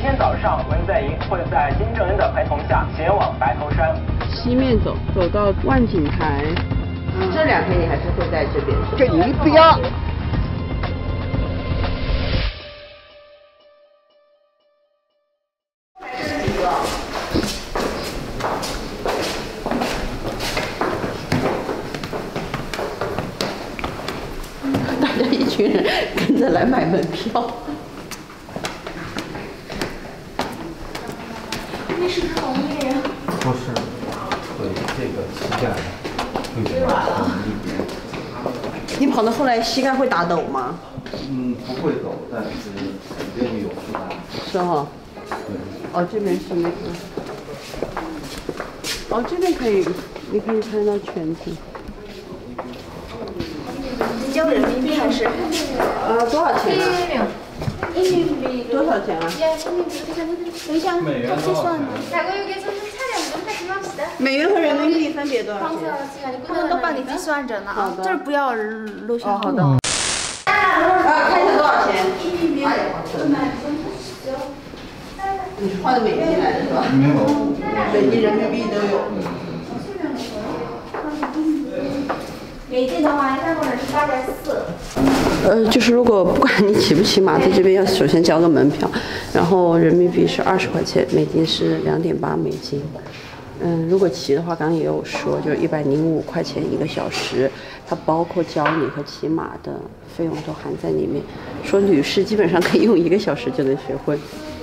天早上，文在寅会在金正恩的陪同下前往白头山。 西面走，走到万景台。这2天你还是会在这边。 这你不要。 大家一群人跟着来买门票。 你是不是同一个人？ 不是，对这个膝盖会往一边。 你跑到后来膝盖会打抖吗？ 不会抖，但是肯定有负担。 是哈。 对。 哦，这边是那个。哦，这边可以，你可以看到全景。 你交人民币还是？ 多少钱啊？ 人民币多少钱啊？ 等一下，计算。 美元和人民币分别多少钱？ 他们都帮你计算着呢啊，这儿不要录像。 好的。看一下多少钱？你是换的美金来的是吧？ 没有。 美金、人民币都有。 美金的话，3个人是8.4。 就是如果不管你骑不骑马，在这边要首先交个门票，然后人民币是20块钱，美金是2.8美金。如果骑的话，刚刚也有说，就是105块钱1个小时，它包括教你和骑马的费用都含在里面。说女士基本上可以用1个小时就能学会。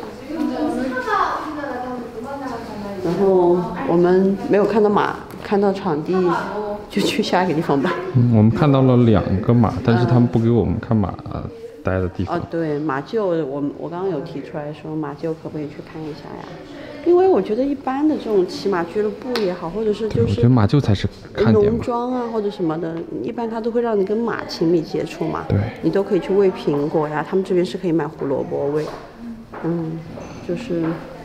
然后我们没有看到马，看到场地就去下一个地方吧。 我们看到了2个马，但是他们不给我们看马待的地方。 对，马厩我刚刚有提出来说，马厩可不可以去看一下呀？因为我觉得一般的这种骑马俱乐部也好，或者是就是我觉得马厩才是看点。 农庄啊或者什么的，一般他都会让你跟马亲密接触嘛。 对。 你都可以去喂苹果呀，他们这边是可以买胡萝卜喂。就是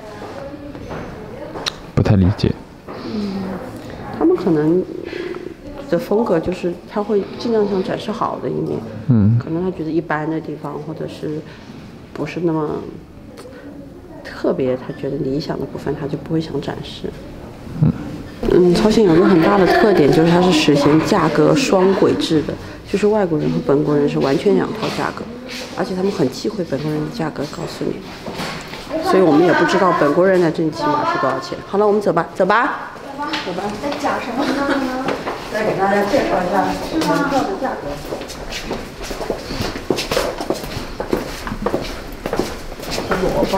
不太理解。 他们可能的风格就是他会尽量想展示好的一面。可能他觉得一般的地方或者是不是那么特别，他觉得理想的部分他就不会想展示。朝鲜有一个很大的特点，就是它是实行价格双轨制的，就是外国人和本国人是完全2套价格，而且他们很忌讳本国人的价格告诉你，所以我们也不知道本国人来这里骑马是多少钱。好了，我们走吧。 在讲什么呢？ 再给大家介绍一下门票的价格。萝卜。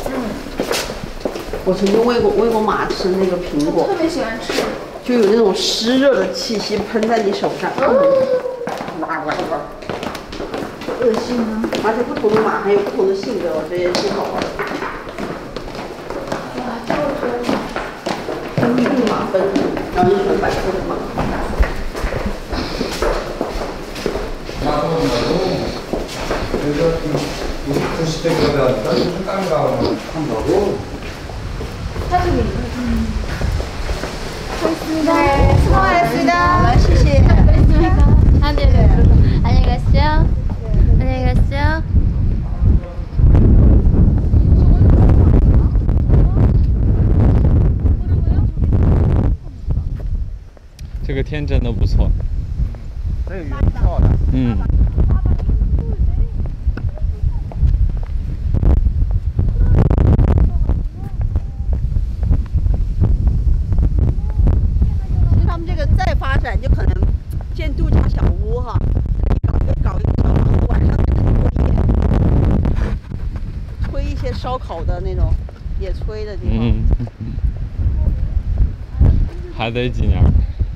我曾经喂过马吃那个苹果， 特别喜欢吃， 就有那种湿热的气息喷在你手上， 恶心吗？ 而且不同的马还有不同的性格，我觉得也挺好玩的。分地马分，然后一纯摆出的马。 수고하셨습니다. 谢谢。 안녕히 가세요. 안녕히 가세요. 这个天真的不错。 这个云漂亮。 再发展就可能建度假小屋哈，搞一个小房子，晚上吹一些烧烤的那种野炊的地方。 还得几年。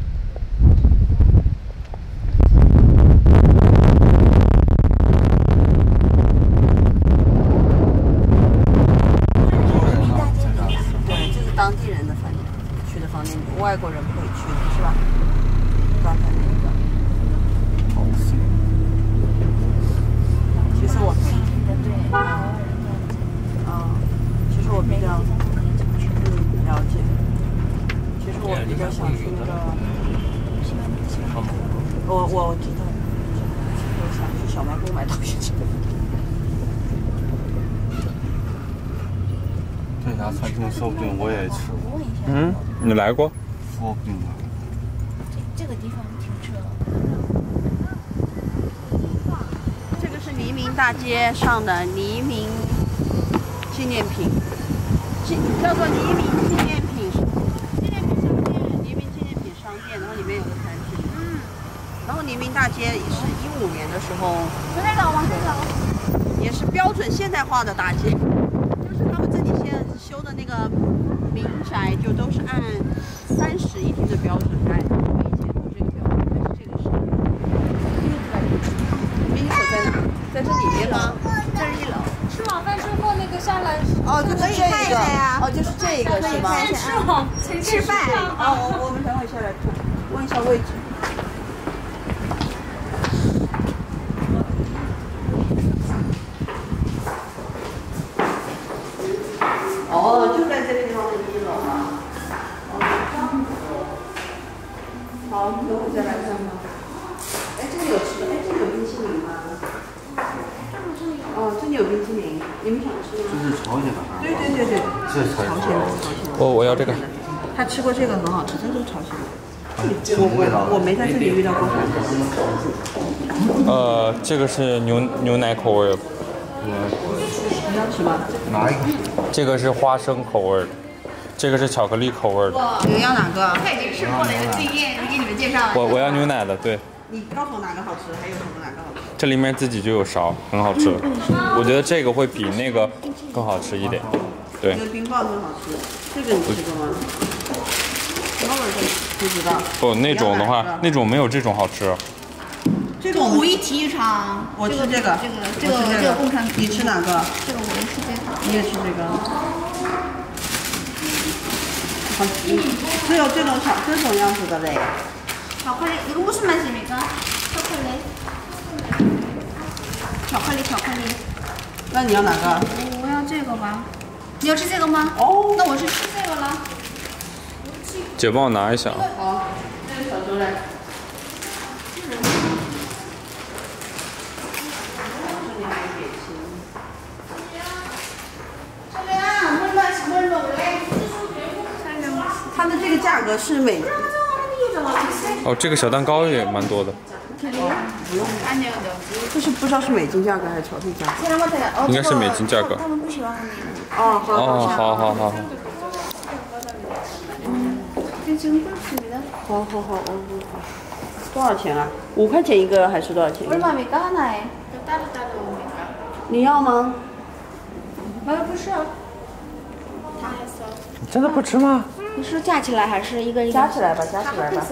对，这是当地人的饭店，去的饭店，外国人不会去的是吧？刚才那个，其实我，其实我比较，了解。其实我比较想去那个餐厅说不定我也吃过。 嗯，你来过？ 说不定啊。 这个地方停车。 这个是黎明大街上的黎明纪念品，叫做黎明纪念品商店，黎明纪念品商店，然后里面有个餐厅。然后黎明大街也是15年的时候， 往这走，往这走。 也是标准现代化的大街，就是他们这里现在修的那个民宅，就都是按30一厅的标准来的。以前都这个标准，但是这个是。宾所在哪？在这里面吗？ 这是1楼。吃晚饭之后那个下来。 哦，就是这个呀。 哦，就是这个是吗？ 吃饭。 哦，我们等会下来看，问一下位置。哦，就在这个地方的1楼啊。好，等会再来看吧。哎，这里有吃的，哎，这里有冰淇淋吗？哦，这里有冰淇淋，你们想吃吗？ 这是朝鲜的。 对对对对， 这才朝鲜的，朝鲜的。 我要这个。 他吃过这个很好吃，这是朝鲜的。我没在这里遇到过。 这个是牛奶口味的。 你要吃吗？ 哪一个？ 这个是花生口味的，这个是巧克力口味的。 你要哪个？ 他已经吃过了，有经验，给你们介绍。 我要牛奶的，对。 你告诉我哪个好吃，还有什么哪个好吃？ 这里面自己就有勺，很好吃。我觉得这个会比那个更好吃一点。对。 这个冰棒更好吃，这个你吃过吗？什么味儿？不知道。 不，那种的话，那种没有这种好吃。 这个五一体育场， 我吃这个， 这个共产。 你吃哪个？ 这个我也吃这个。 你也吃这个。好，只有这种样子的嘞。 巧克力，이거 무슨 맛입니까?巧克力。 那你要哪个？ 我要这个吧。你要吃这个吗？ 哦。 那我是吃这个了。 姐帮我拿一下。 好，这个小猪嘞。它的这个价格是每。 哦，这个小蛋糕也蛮多的。 就是不知道是美金价格还是朝鲜价格。 应该是美金价格。 他们不喜欢你。 哦，好。 这지금 꿀팁이다. 好，多少钱啊？5块钱一个还是多少钱 얼마입니까 하나에? 따로따로입니까? 你要吗？ 不是，他还说。 真的不吃吗？ 你是加起来还是一个？ 加起来吧，加起来吧。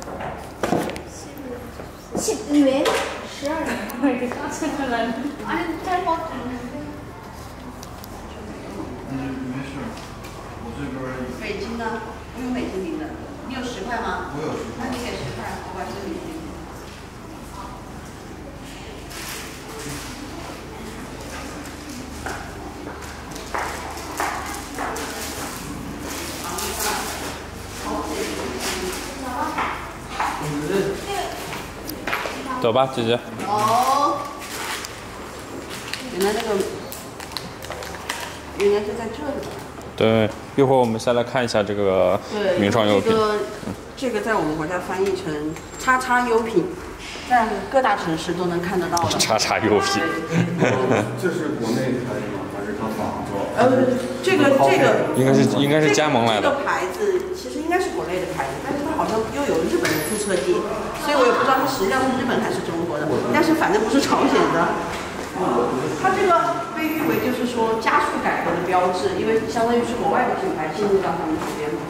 10元，12元。아니 잘못. 美金呢？我有美金零的，你有10块吗？ 我有10块。 那你给10块，我把这里给你。 走吧，姐姐。 哦。原来是在这里。 对，一会儿我们先来看一下这个名创优品。 这个在我们国家翻译成“叉叉优品”，在各大城市都能看得到的。 叉叉优品。 这是国内开的吗？还是他仿造？ 这个应该是加盟来的。 这个牌子其实应该是国内的牌子，但是它好像又有日本的注册地，所以我也不知道它实际上是日本还是中国的，但是反正不是朝鲜的。它这个被誉为就是说加速改革的标志，因为相当于是国外的品牌进入到他们这边嘛。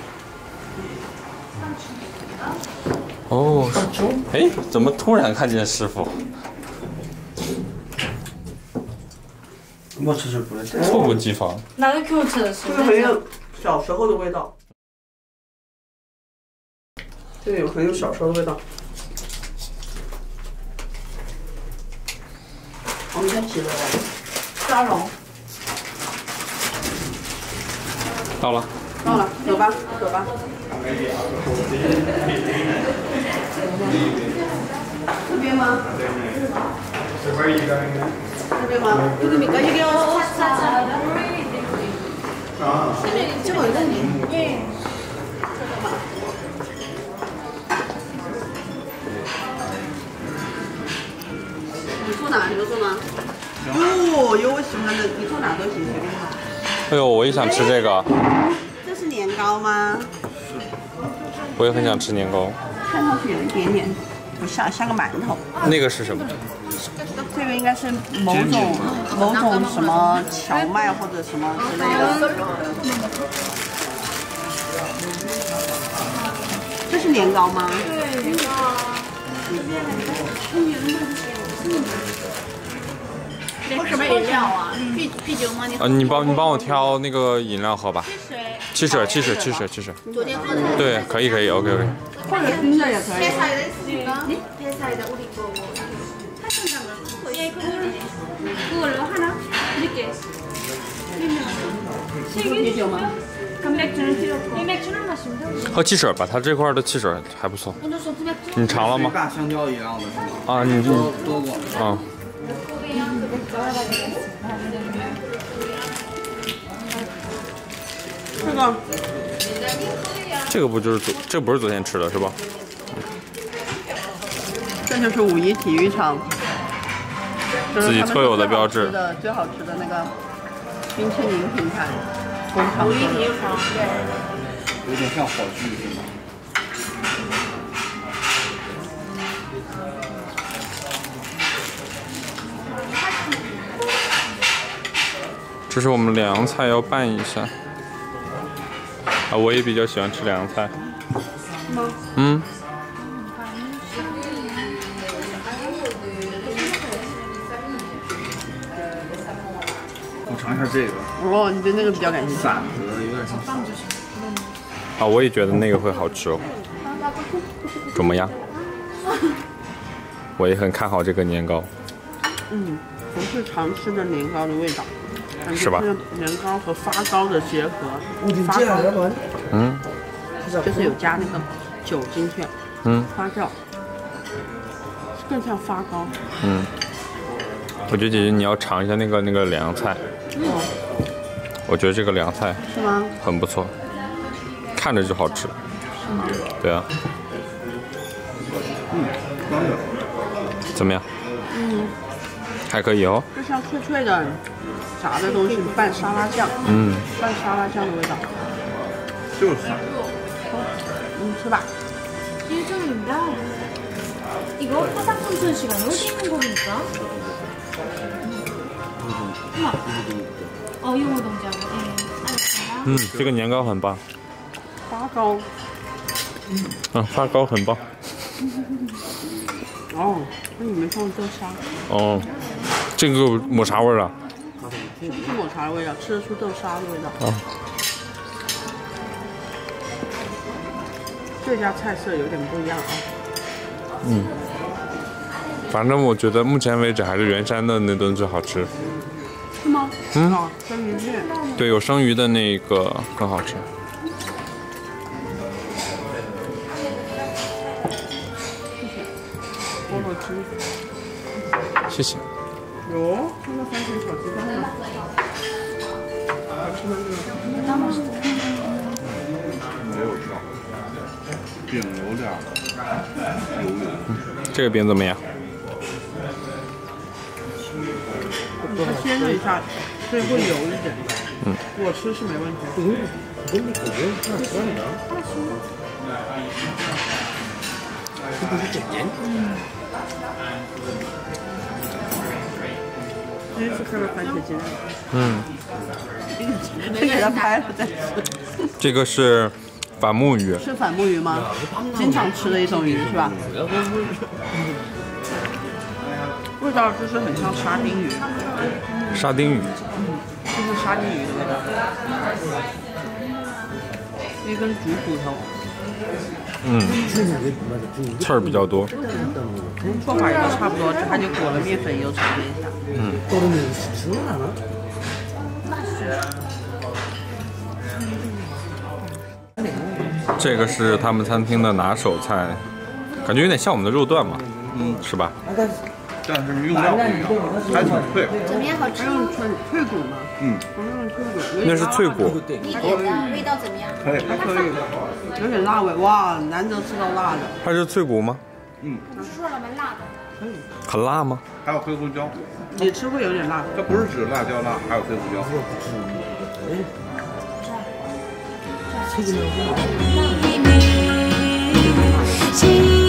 哦，哎，怎么突然看见师傅？ 我吃不来。 猝不及防。 哪个 Q 吃的是？ 这个很有小时候的味道。这个有很有小时候的味道。我们先起了沙龙。 到了， 走吧。这边吗？这边吗？这个米糕一个这个在你。你做哪个做吗？有我喜欢的，你做哪都行，随便做。 哎呦，我也想吃这个。 这是年糕吗？ 我也很想吃年糕。 看上去有一点点，不像个馒头。 那个是什么？ 这个应该是某种什么荞麦或者什么之类的。这是年糕吗？对。 喝什么饮料啊？啤酒吗？ 你帮我挑那个饮料喝吧。汽水。 昨天喝的。 对，可以，OK。 或者冰的也可以。 그걸로 하나 드릴게. 啤酒吗？ 맥주는 필요 없고. 맥주는 마시면 돼. 喝汽水吧，它这块的汽水还不错。 오늘 소주 맥주. 你尝了吗？ 大香蕉一样的是吗？ 啊，你多过。 啊。这个不就是这不是昨天吃的是吧？ 这就是五一体育场。 自己特有的标志。 最好吃的那个冰淇淋品牌，五一体育场， 有点像火炬是吗？ 这是我们凉菜要拌一下。啊，我也比较喜欢吃凉菜。嗯。 我尝一下这个。 哦，你对那个比较感兴趣。 散的有点像散。 啊，我也觉得那个会好吃哦。怎么样？我也很看好这个年糕。 不是常吃的年糕的味道， 是吧？ 年糕和发糕的结合。发糕，就是有加那个酒进去。发酵。更像发糕。 我觉得姐姐你要尝一下那个凉菜。我觉得这个凉菜是吗？ 很不错，看着就好吃。 是吗？ 对啊。怎么样？还可以哦。 就像脆脆的炸的东西拌沙拉酱。拌沙拉酱的味道。 就是散。 吃吧。 1점입니다. 이거 화장품 전시가 여기 있는 거니까. 이거 동작. 알겠습니다. 这个年糕很棒。 发糕。 发糕很棒。 那里面放豆沙。 这个抹茶味儿啊。 是不是抹茶的味道？吃得出豆沙的味道。这家菜色有点不一样啊。 反正我觉得目前为止还是圆山的那顿最好吃。 是吗？生鱼片。 对，有生鱼的那个更好吃。 菠萝汁。 谢谢。 有，看到番茄炒鸡蛋了。好吃吗？ 没有调，饼有点油油。 这个饼怎么样？ 它煎了一下，所以会油一点。我吃是没问题。第一次看到番茄鸡蛋。先给它拍了再吃。 这个是反目鱼。 是反目鱼吗？经常吃的一种鱼是吧？味道就是很像沙丁鱼。 沙丁鱼。 就是沙丁鱼的味道。一根竹骨头。 刺儿比较多。 做法也都差不多，它就裹了面粉油炒了一下。 这个是他们餐厅的拿手菜，感觉有点像我们的肉段嘛，是吧？ 但是用料不一样，还挺脆。 怎么样？好吃吗？ 脆骨吗？ 嗯， 那是脆骨。 你点的味道怎么样？ 可以， 还可以，有点辣味，哇，难得吃到辣的。 它是脆骨吗？ 嗯， 我说了蛮辣的。 很辣吗？ 还有黑胡椒。 你吃会有点辣， 它不是指辣椒辣，还有黑胡椒。 这个呢？